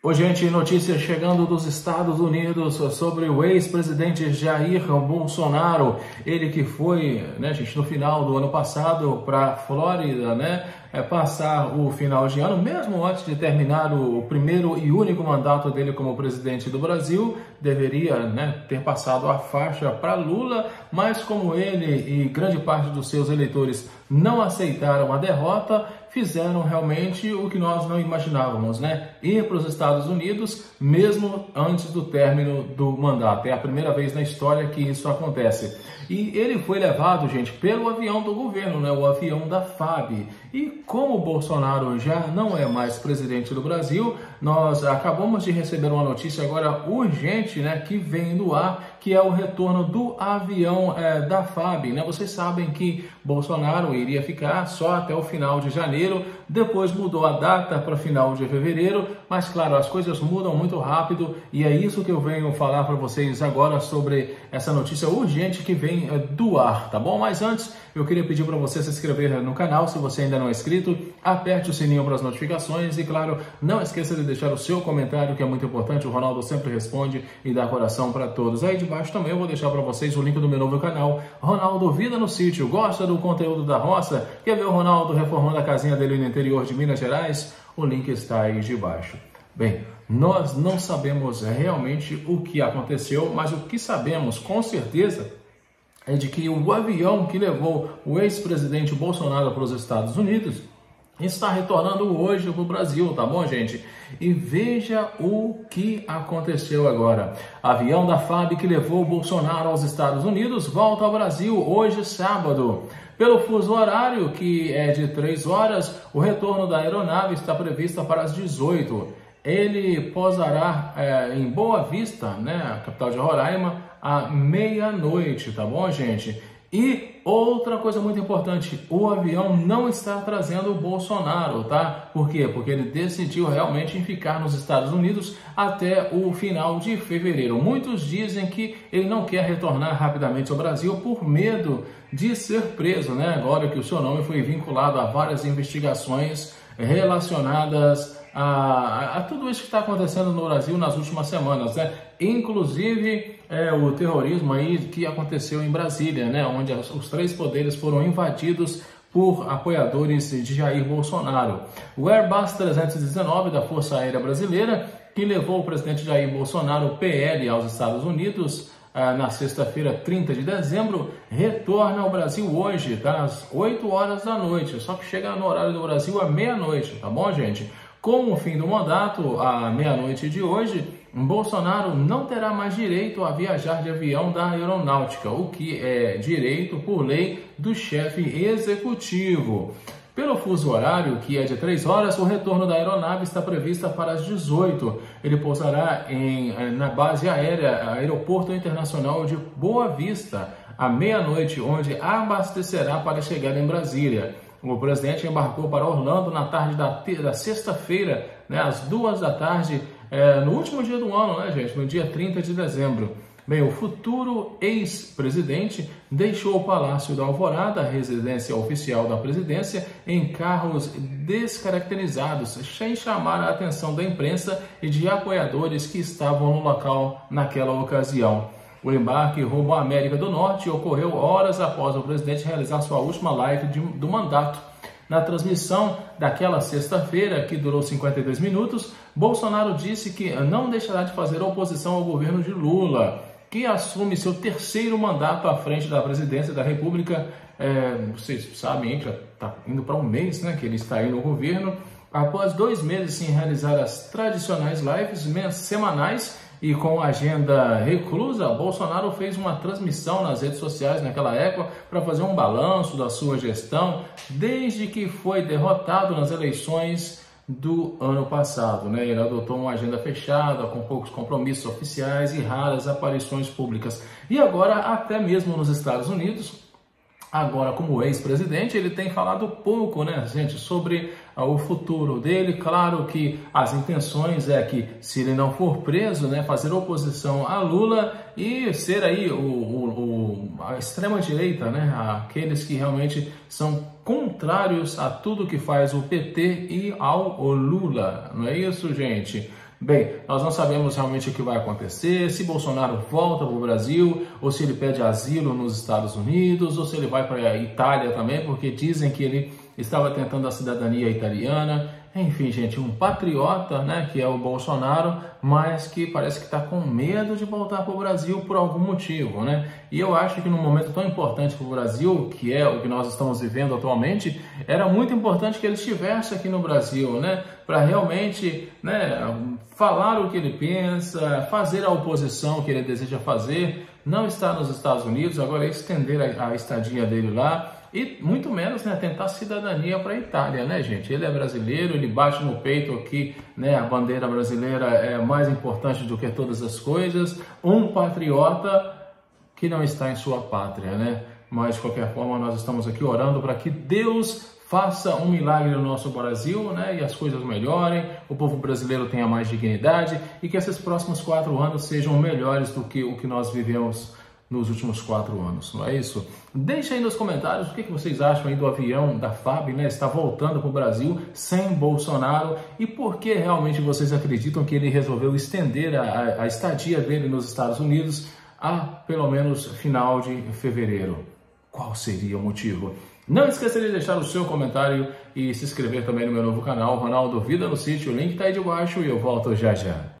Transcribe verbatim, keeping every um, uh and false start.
Ô, gente, notícias chegando dos Estados Unidos sobre o ex-presidente Jair Bolsonaro. Ele que foi, né, gente, no final do ano passado para a Flórida, né, é, passar o final de ano, mesmo antes de terminar o primeiro e único mandato dele como presidente do Brasil, deveria, né, ter passado a faixa para Lula, mas como ele e grande parte dos seus eleitores não aceitaram a derrota, fizeram realmente o que nós não imaginávamos, né? Ir para os Estados Unidos mesmo antes do término do mandato. É a primeira vez na história que isso acontece. E ele foi levado, gente, pelo avião do governo, né? O avião da F A B. E como o Bolsonaro já não é mais presidente do Brasil, nós acabamos de receber uma notícia agora urgente, né? Que vem do ar, que é o retorno do avião é, da F A B, né? Vocês sabem que Bolsonaro iria ficar só até o final de janeiro, depois mudou a data para final de fevereiro, mas claro, as coisas mudam muito rápido e é isso que eu venho falar para vocês agora sobre essa notícia urgente que vem do ar, tá bom? Mas antes, eu queria pedir para você se inscrever no canal, se você ainda não é inscrito, aperte o sininho para as notificações e claro, não esqueça de deixar o seu comentário, que é muito importante, o Ronaldo sempre responde e dá coração para todos. Aí debaixo também eu vou deixar para vocês o link do meu novo canal, Ronaldo Vida no Sítio. Gosta do conteúdo da roça? Quer ver o Ronaldo reformando a casinha dele no interior de Minas Gerais? O link está aí debaixo. Bem, nós não sabemos realmente o que aconteceu, mas o que sabemos com certeza é de que o avião que levou o ex-presidente Bolsonaro para os Estados Unidos está retornando hoje para o Brasil, tá bom, gente? E veja o que aconteceu agora. Avião da F A B que levou o Bolsonaro aos Estados Unidos volta ao Brasil hoje, sábado. Pelo fuso horário, que é de três horas, o retorno da aeronave está previsto para as dezoito. Ele pousará é, em Boa Vista, né, a capital de Roraima, à meia-noite, tá bom, gente? E outra coisa muito importante, o avião não está trazendo o Bolsonaro, tá? Por quê? Porque ele decidiu realmente ficar nos Estados Unidos até o final de fevereiro. Muitos dizem que ele não quer retornar rapidamente ao Brasil por medo de ser preso, né? Agora que o seu nome foi vinculado a várias investigações relacionadas A, a, a tudo isso que está acontecendo no Brasil nas últimas semanas, né? Inclusive é, o terrorismo aí que aconteceu em Brasília, né? Onde as, os três poderes foram invadidos por apoiadores de Jair Bolsonaro. O Airbus trezentos e dezenove da Força Aérea Brasileira, que levou o presidente Jair Bolsonaro, P L, aos Estados Unidos na sexta-feira, trinta de dezembro, retorna ao Brasil hoje, tá? Às oito horas da noite, só que chega no horário do Brasil à meia-noite, tá bom, gente? Com o fim do mandato, à meia-noite de hoje, Bolsonaro não terá mais direito a viajar de avião da aeronáutica, o que é direito por lei do chefe executivo. Pelo fuso horário, que é de três horas, o retorno da aeronave está prevista para as dezoito. Ele pousará em, na base aérea, Aeroporto Internacional de Boa Vista, à meia-noite, onde abastecerá para chegar em Brasília. O presidente embarcou para Orlando na tarde da, da sexta-feira, né, às duas da tarde, é, no último dia do ano, né, gente, no dia trinta de dezembro. Bem, o futuro ex-presidente deixou o Palácio da Alvorada, a residência oficial da presidência, em carros descaracterizados, sem chamar a atenção da imprensa e de apoiadores que estavam no local naquela ocasião. O embarque rumo à América do Norte ocorreu horas após o presidente realizar sua última live de, do mandato. Na transmissão daquela sexta-feira, que durou cinquenta e dois minutos, Bolsonaro disse que não deixará de fazer oposição ao governo de Lula, que assume seu terceiro mandato à frente da presidência da República. É, vocês sabem, já está indo para um mês, né, que ele está aí no governo. Após dois meses sem realizar as tradicionais lives semanais, e com a agenda reclusa, Bolsonaro fez uma transmissão nas redes sociais naquela época para fazer um balanço da sua gestão desde que foi derrotado nas eleições do ano passado, né? Ele adotou uma agenda fechada, com poucos compromissos oficiais e raras aparições públicas. E agora, até mesmo nos Estados Unidos, agora como ex-presidente, ele tem falado pouco, né, gente, sobre uh, o futuro dele. Claro que as intenções é que, se ele não for preso, né, fazer oposição a Lula e ser aí o, o, o, a extrema-direita, né, aqueles que realmente são contrários a tudo que faz o P T e ao Lula. Não é isso, gente? Bem, nós não sabemos realmente o que vai acontecer, se Bolsonaro volta para o Brasil, ou se ele pede asilo nos Estados Unidos, ou se ele vai para a Itália também, porque dizem que ele estava tentando a cidadania italiana. Enfim, gente, um patriota, né, que é o Bolsonaro, mas que parece que está com medo de voltar para o Brasil por algum motivo, né? E eu acho que num momento tão importante para o Brasil, que é o que nós estamos vivendo atualmente, era muito importante que ele estivesse aqui no Brasil, né? Para realmente, né, falar o que ele pensa, fazer a oposição que ele deseja fazer, não estar nos Estados Unidos, agora estender a, a estadia dele lá. E muito menos, né, tentar cidadania para a Itália, né, gente? Ele é brasileiro, ele bate no peito que, né, a bandeira brasileira é mais importante do que todas as coisas. Um patriota que não está em sua pátria, né? Mas, de qualquer forma, nós estamos aqui orando para que Deus faça um milagre no nosso Brasil, né, e as coisas melhorem, o povo brasileiro tenha mais dignidade e que esses próximos quatro anos sejam melhores do que o que nós vivemos nos últimos quatro anos, não é isso? Deixa aí nos comentários o que vocês acham aí do avião da F A B, né? Está voltando para o Brasil sem Bolsonaro e por que realmente vocês acreditam que ele resolveu estender a, a estadia dele nos Estados Unidos a pelo menos final de fevereiro? Qual seria o motivo? Não esqueça de deixar o seu comentário e se inscrever também no meu novo canal, Ronaldo Vida no Sítio. O link está aí de baixo e eu volto já já.